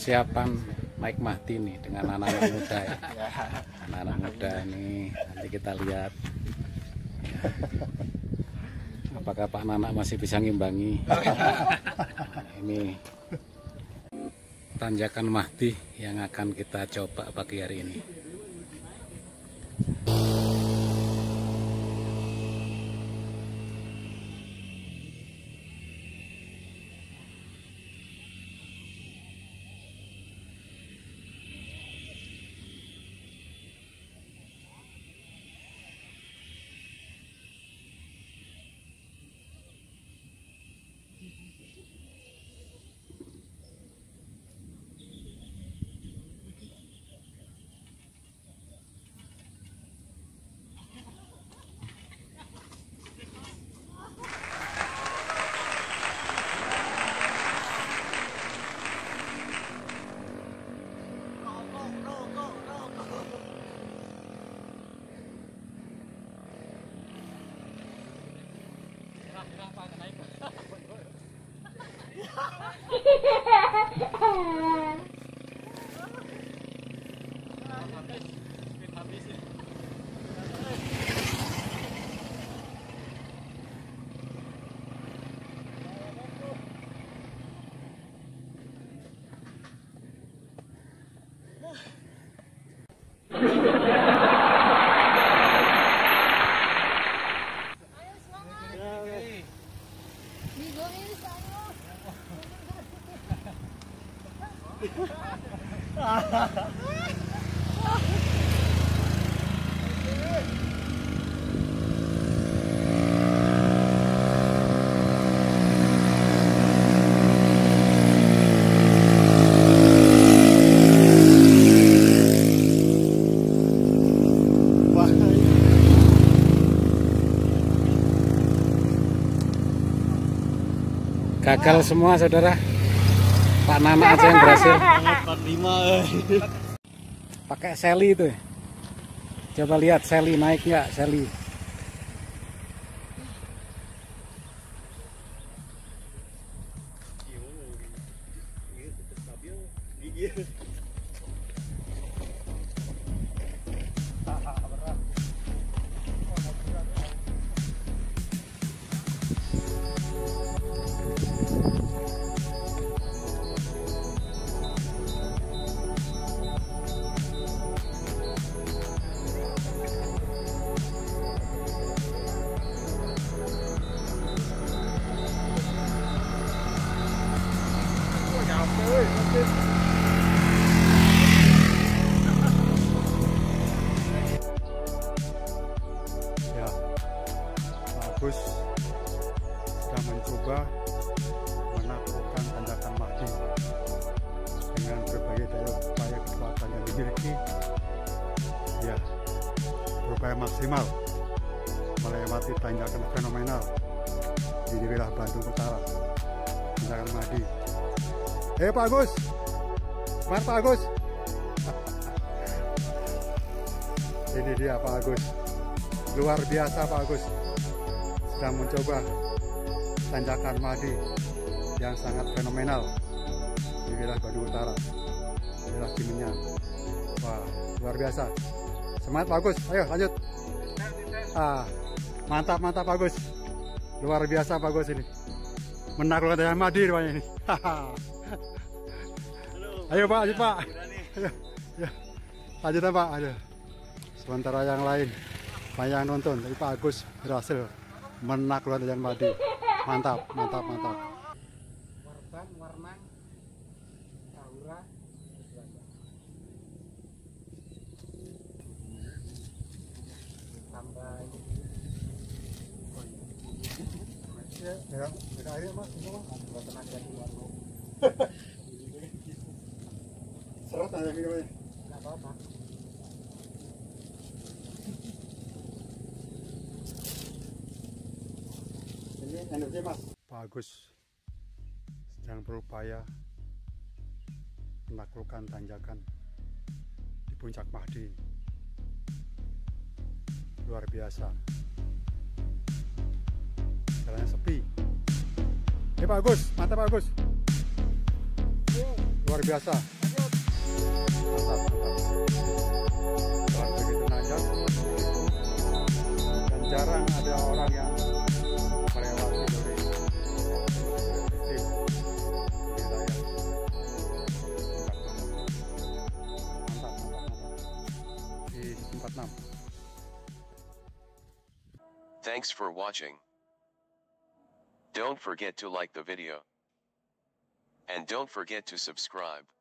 persiapan naik Mahdi nih dengan anak-anak muda ya. Anak-anak muda ini nanti kita lihat ya, apakah Pak Nanak masih bisa ngimbangi. Ini tanjakan Mahdi yang akan kita coba pagi hari ini. Gagal semua saudara. Pak Nanak aja yang berhasil. 45. Pakai seli itu. Coba lihat seli naik nggak seli. Ya, Pak Agus sudah mencoba menaklukkan tanjakan Mahdi dengan berbagai daya upaya kekuatan yang dimiliki. Ya, berupaya maksimal melewati tanjakan fenomenal di wilayah Bandung Utara, tanjakan Mahdi. Pak Agus, semangat Pak Agus. Ini dia Pak Agus, luar biasa Pak Agus, sedang mencoba tanjakan Mahdi yang sangat fenomenal di wilayah Bandung Utara, wilayah Cimenyan. Wah, luar biasa. Semangat Pak Agus, ayo lanjut. Mantap Pak Agus, luar biasa Pak Agus ini, menaklukkan tanjakan Mahdi rupanya ini. Ayo Pak, lanjut Pak. Ayo, ya. Lanjut Pak. Ayo. Sementara yang lain banyak yang nonton, tapi Pak Agus berhasil menaklukkan tanjakan Mahdi. Mantap. Warban, Warnang, Tahura, tambah ya, beda air Mas, semua buat tenaga di warung. seret aja minumnya. Nggak apa-apa. Ini endoknya Mas. Pak Agus sedang berupaya menaklukkan tanjakan di puncak Mahdi. Luar biasa. Jalannya sepi. Pak Agus, mantap Pak Agus. Luar biasa. Jalan begitu nanjak dan jarang ada orang yang melewati dari sistem wilayah. Mantap. Di 46. Thanks for watching. Don't forget to like the video. And don't forget to subscribe.